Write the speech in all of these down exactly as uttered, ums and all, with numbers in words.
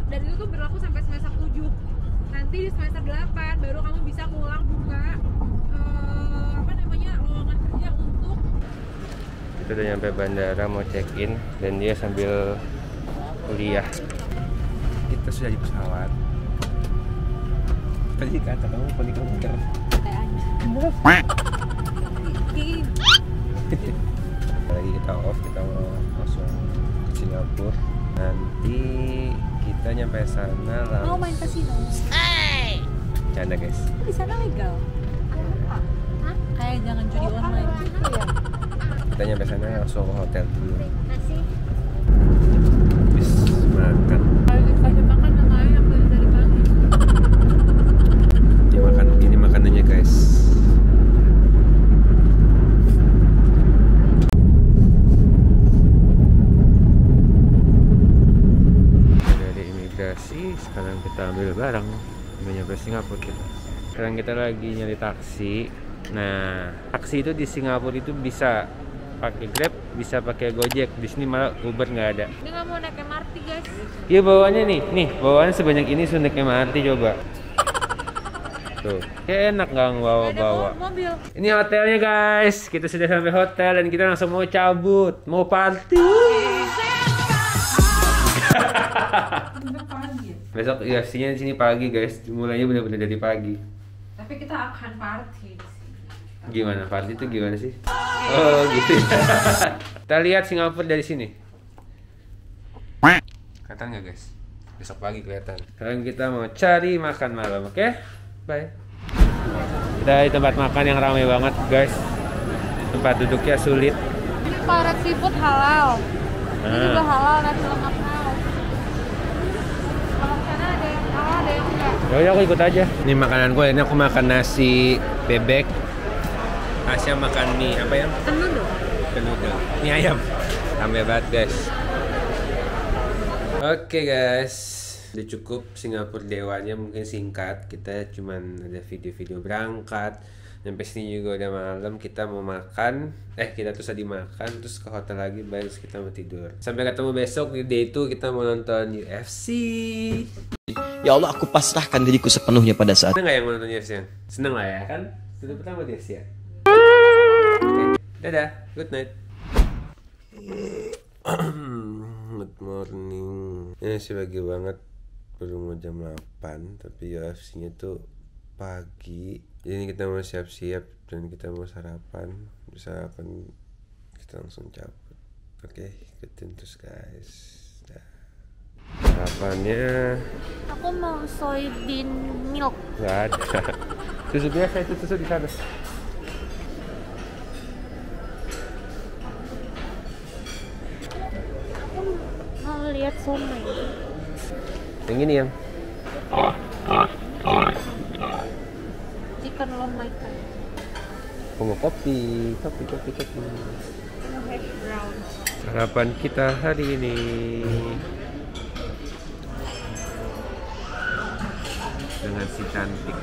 dan itu tuh berlaku sampai semester tujuh. Nanti di semester delapan baru kamu bisa ngulang buka uh, apa namanya lowongan kerja untuk. Kita udah nyampe bandara mau check in dan dia sambil kuliah. Kita sudah di pesawat. Tadi kata kamu panik komputer. Lagi kita off, kita mau langsung ke Singapura. Nanti kita nyampe sana langsung. Mau main kasino? Hey! Canda guys. Di sana legal. Hah? Kayak jangan judi online gitu ya. Kita nyampe sana langsung ke hotel dulu. Habis makan. Lagi makan namanya yang beli dari pagi. Ini makan, ini makanannya guys. Dari imigrasi, sekarang kita ambil barang. Udah nyampe Singapura kita. Sekarang kita lagi nyari taksi. Nah, taksi itu di Singapura itu bisa pakai Grab, bisa pakai Gojek. Di sini malah Uber nggak ada. Ini nggak mau naik M R T guys. Iya bawaannya nih, nih bawaannya sebanyak ini sudah naik M R T coba. Tuh, kayak enak nggak bawa-bawa. Mobil. Ini hotelnya guys, kita sudah sampai hotel dan kita langsung mau cabut, mau party. Besok ya sini di sini pagi guys, mulainya benar-benar dari pagi. Tapi kita akan party di sini. Gimana party itu gimana sih? Oh gitu. Kita lihat Singapura dari sini. Kelihatan nggak guys? Besok pagi kelihatan. Sekarang kita mau cari makan malam, oke? Okay? Bye. Kita di tempat makan yang ramai banget guys. Tempat duduknya sulit. Ini Paret Seafood halal. Ini Nah. juga halal, nasi lengkap halal. Kalau sana ada yang halal, ada yang enggak. Ya udah aku ikut aja. Ini makanan gue, ini aku makan nasi bebek. Asya makan mie apa ya? Tenun dong. Kenudel. Mie ayam. Rame banget guys. Oke guys, udah cukup Singapura Dewanya, mungkin singkat. Kita cuman ada video-video berangkat. Sampai sini juga udah malam, kita mau makan. Eh kita terus tadi makan, terus ke hotel lagi, baru kita mau tidur. Sampai ketemu besok di day itu kita mau nonton U F C. Ya Allah, aku pasrahkan diriku sepenuhnya pada saat. Seneng gak yang mau nonton U F C? Seneng lah ya kan? Itu pertama di U F C ya. Oke, dadah, good night. Good morning. Ini sih pagi banget, baru mau jam delapan, tapi U F C-nya tuh pagi. Jadi ini kita mau siap-siap dan kita mau sarapan. Sarapan kita langsung cabut. Oke, ikutin terus guys. Dah. Sarapannya Aku mau soybean milk. nggak ada. Susu biasa itu, susu di sana. Mau lihat somai. Yang ini yang Chicken long makan. aku mau kopi, kopi, kopi, kopi. Mau hash brown. Sarapan kita hari ini. Dengan si cantik.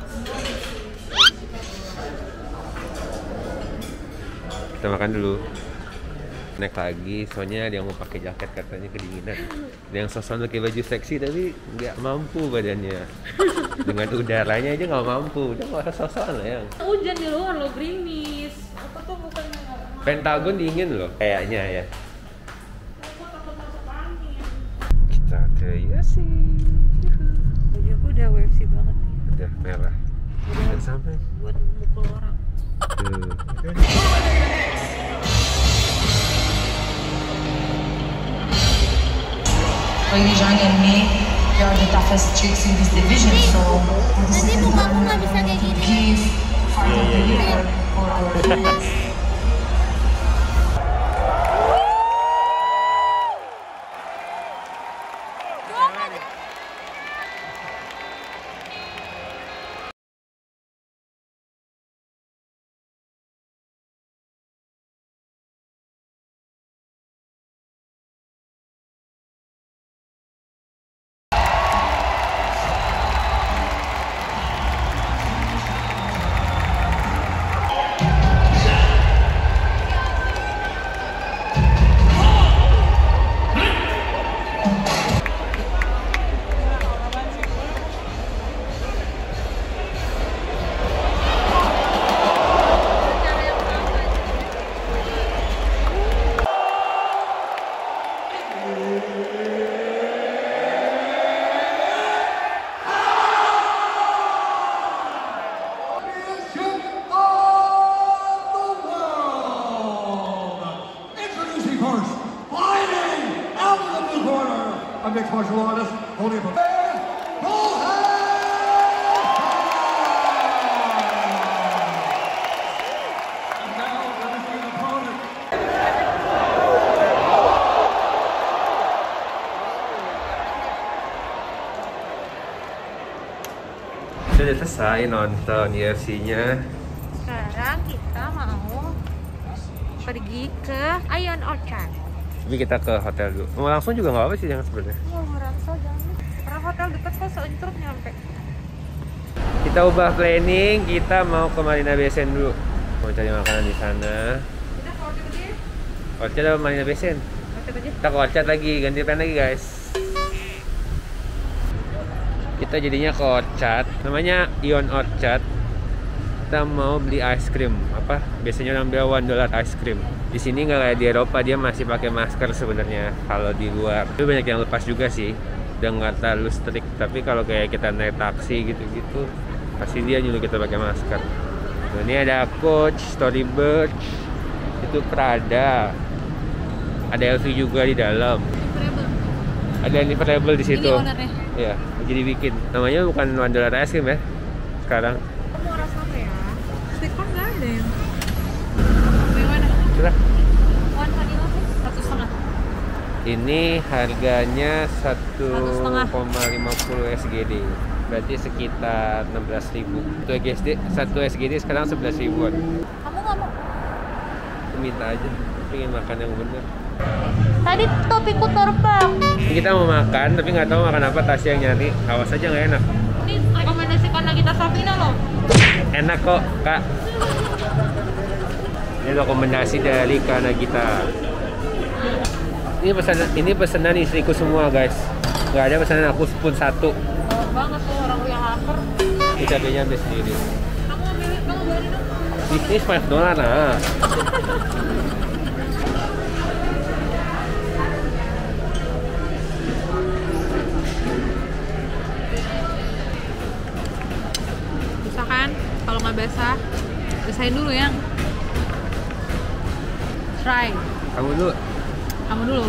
Kita makan dulu. Naik lagi, soalnya ada yang mau pakai jaket katanya kedinginan. Ada yang sosok pakai baju seksi tapi nggak mampu badannya. Dengan udaranya aja nggak mampu. Udah nggak usah sosokan lah yang. Hujan di luar lo, gerimis. Aku tuh bukan mau. Pentagon dingin loh, kayaknya ya. Aku takut masuk angin. Kita ke U F C. Bajuku udah W F C banget nih. Udah merah. Udah sampai. Buat mukul orang. Tuh. Lady Zhang and me, we are the toughest chicks in this division, so this is the moment that we want to give fight of the year for our teams. a mixed martial artist holding up a Sudah selesai nonton U F C-nya. Sekarang kita mau pergi ke Ion Orchard. Tapi kita ke hotel dulu. Mau langsung juga nggak apa sih jangan sebenarnya. Mau ngerangsau jangan. Karena hotel dekat kok seuncruk nyampe. Kita ubah planning, kita mau ke Marina Bay Sands dulu. Mau cari makanan di sana. Kita ke Orchard aja ya? Orchard atau Marina Bay Sands? Orchard aja. Kita ke Orchard lagi, ganti plan lagi guys. Kita jadinya ke Orchard, namanya Ion Orchard. Kita mau beli ice cream. Apa? Biasanya orang bilang one dollar ice cream. Di sini nggak kayak di Eropa, dia masih pakai masker sebenarnya. Kalau di luar, itu banyak yang lepas juga sih. Udah nggak terlalu strict. Tapi kalau kayak kita naik taksi gitu-gitu, pasti dia nyuruh kita pakai masker. Nah, ini ada Coach, Storybird, itu Prada, ada L V juga di dalam. Ada Liverable di situ. Ini ownernya. Iya, jadi bikin. Namanya bukan one dollar ice cream ya. Sekarang. Kamu mau rasa apa ya? Sweet corn nggak ada yang. Yang mana? Sudah. One vanilla sih? Satu setengah. Ini harganya satu Satu setengah. koma lima puluh S G D. Berarti sekitar enam belas ribu. Satu S G D, satu S G D sekarang sebelas ribuan. Kamu nggak mau? Aku minta aja, pengen makan yang bener. Tadi topiku terbang. Ini kita mau makan, tapi nggak tahu makan apa. Tasya yang nyari. Awas aja nggak enak. Ini rekomendasikan lagi Tasavina loh. Enak kok, Kak. Ini rekomendasi dari Kana kita. Ini pesanan, ini pesanan istriku semua, guys. Nggak ada pesanan aku pun satu. Oh, banget tuh orang yang lapar. Ini cabenya ambil sendiri. Kamu ambil, kamu beli dong. Ini five dollar nah. Bisa kan? Kalau nggak basah, basahin dulu ya. Try. Kamu dulu. Kamu dulu.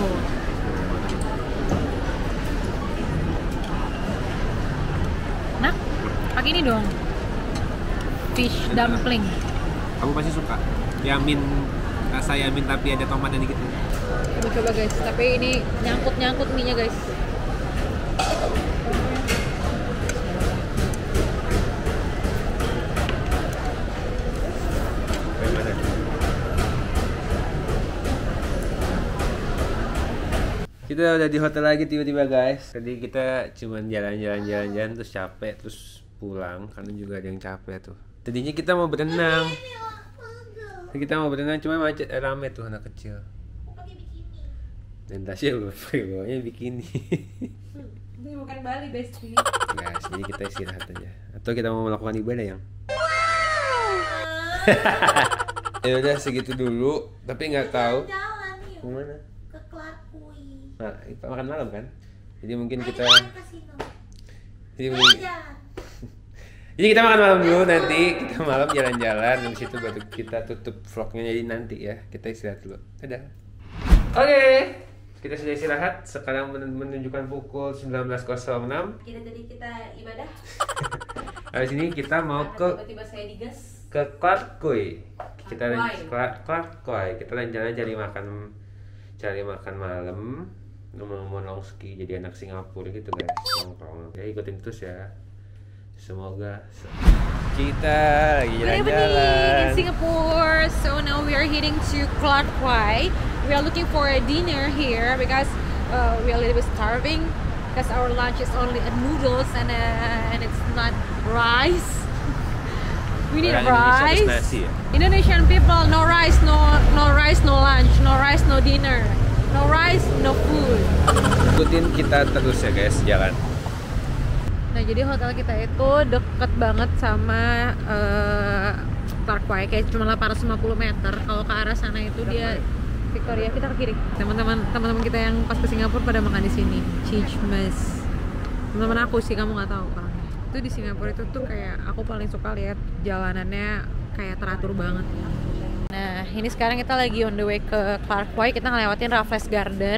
Nah, pakai ini dong. Fish dumpling. Kamu pasti suka. Yamin, rasa yamin tapi ada tomatnya dikit. Coba coba guys, tapi ini nyangkut-nyangkut mie-nya guys. Bagaimana? Kita udah di hotel lagi tiba-tiba guys. Tadi kita cuman jalan-jalan jalan-jalan terus capek terus pulang karena juga ada yang capek tuh. Tadinya kita mau berenang. Kita mau berenang cuma macet rame tuh anak kecil. Dan Tasya belum pakai bawahnya bikini. Ini bukan Bali, Besti. Guys, jadi kita istirahat aja. Atau kita mau melakukan ibadah yang. Ya udah segitu dulu, tapi nggak tahu. Jalan yuk Kemana? ke Clarkui. Nah, makan malam kan? Jadi mungkin Ayo kita. jalan ke sini. Jadi, Ayo mungkin... jalan. jadi kita makan malam dulu nanti. Kita malam jalan-jalan. Di situ baru kita tutup vlognya jadi nanti ya. Kita istirahat dulu. Dadah. Oke. Kita sudah istirahat, sekarang menunjukkan pukul sembilan belas nol enam. Kita tadi kita ibadah. Habis ini kita mau ke Tiba-tiba saya digas. ke Clarkui. Kita Clarkui. Clark Clarkui. Kita rencana cari makan cari makan malam. Ngomong-ngomong nongski jadi anak Singapura gitu guys. Nongkrong. Ya ikutin terus ya. Semoga kita lagi Good evening in jalan-jalan. Singapore. So now we are heading to Clarkui. We are looking for a dinner here because uh, we are a little bit starving because our lunch is only a noodles and uh, and it's not rice. We need Orang Indonesia rice. terus nasi ya? Indonesian people, no rice, no no rice, no lunch, no rice, no dinner, no rice, no food. Ikutin kita terus ya guys jalan. Nah jadi hotel kita itu deket banget sama uh, Clarkui, kayak cuma delapan ratus lima puluh meter. Kalau ke arah sana itu dia Victoria, kita ke kiri. Teman-teman teman-teman kita yang pas ke Singapura pada makan di sini. Cheese. Teman-teman aku sih, kamu nggak tahu kan? Itu di Singapura itu tuh kayak aku paling suka lihat jalanannya kayak teratur banget. Nah ini sekarang kita lagi on the way ke Clarkui. Kita ngelewatin Raffles Garden.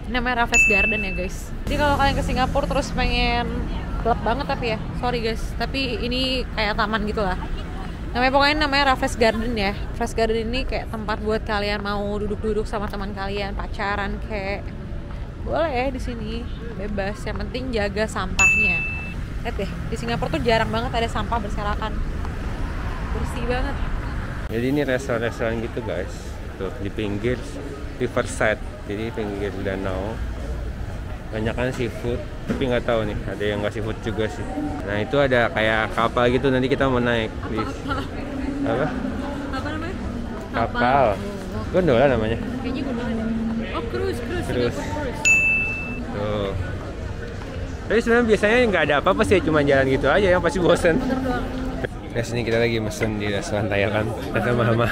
namanya Raffles Garden ya guys. Jadi kalau kalian ke Singapura terus pengen gelap banget tapi ya, sorry guys, tapi ini kayak taman gitu lah. Namanya pokoknya namanya Raffles Garden ya. Raffles Garden ini kayak tempat buat kalian mau duduk-duduk sama teman kalian, pacaran kayak boleh ya di sini, bebas. Yang penting jaga sampahnya. Lihat deh, di Singapura tuh jarang banget ada sampah berserakan, bersih banget. Jadi ini restoran-restoran gitu guys, tuh di pinggir riverside, jadi pinggir danau. Banyak kan seafood, tapi nggak tahu nih ada yang nggak seafood juga sih. Nah itu ada kayak kapal gitu, nanti kita mau naik di apa? Apa namanya? Kapal. Gondola namanya. Kayaknya gondola deh. Oh cruise, cruise, Cruise. Singapore cruise. Tuh. Tapi sebenarnya biasanya nggak ada apa-apa sih, cuma jalan gitu aja, yang pasti bosan. Motor doang. Nah sini kita lagi mesen di restoran Thailand, ternyata mahal.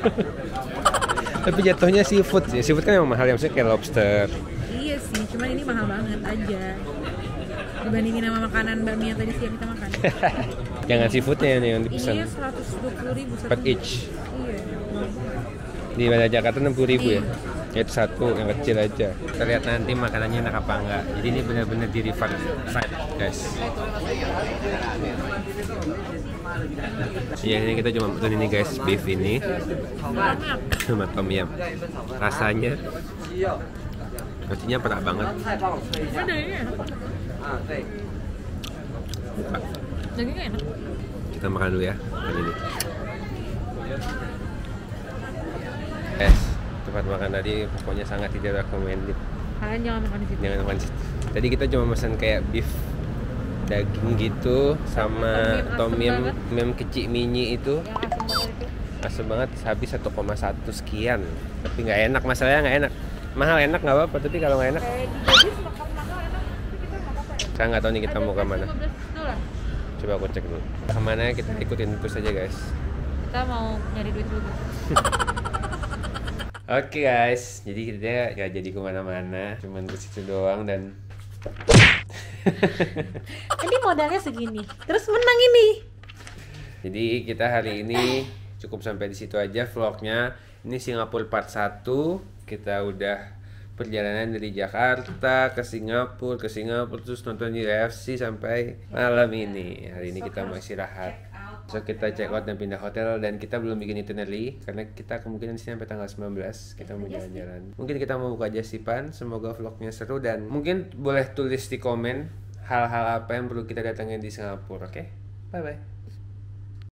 Tapi jatuhnya seafood sih, seafood kan emang mahal ya, maksudnya kayak lobster. Iya sih, cuman ini mahal banget aja dibandingin sama makanan bakmi yang tadi siang kita makan. Jangan seafoodnya nih yang dipesan. Ini seratus dua puluh ribu satu. Per each. Iya. Di Bandar Jakarta enam puluh ribu ya. Ya itu satu yang kecil aja. Kita lihat nanti makanannya enak apa enggak. Jadi ini benar-benar di riverside guys. Iya ini kita cuma pesan ini guys, beef ini sama tom yum. Rasanya Rasanya perak banget. Ada ini enak. Buka. Dagingnya enak. Kita makan dulu ya kali ini. Guys, tempat makan tadi pokoknya sangat tidak recommended. Kalian jangan makan di situ. Jangan makan di situ. Tadi kita cuma pesan kayak beef daging gitu sama tom Tom yum yum asem mem kecil mini itu. Yang asam banget itu. Asem banget, habis satu koma satu sekian. Tapi nggak enak, masalahnya nggak enak. Mahal enak nggak apa-apa, tapi kalau nggak enak Kayak di Bali makan mahal enak. Tapi kita nggak apa-apa ya. saya nggak tahu nih kita mau ke mana. lima belas dolar. Coba aku cek dulu. Kemana kita ikutin terus aja guys. Kita mau nyari duit dulu. Oke guys, jadi kita nggak jadi kemana-mana, cuman ke situ doang dan Ini modalnya segini. Terus menang ini. jadi kita hari ini cukup sampai di situ aja vlognya. Ini Singapura part satu. Kita udah perjalanan dari Jakarta ke Singapura, ke Singapura terus nonton U F C sampai malam ini. Hari ini kita mau istirahat. So kita check out dan pindah hotel, dan kita belum bikin itinerary karena kita kemungkinan di sini sampai tanggal sembilan belas kita mau jalan-jalan. Mungkin kita mau buka jasipan. Semoga vlognya seru, dan mungkin boleh tulis di komen hal-hal apa yang perlu kita datangin di Singapura. Oke, okay? Bye bye.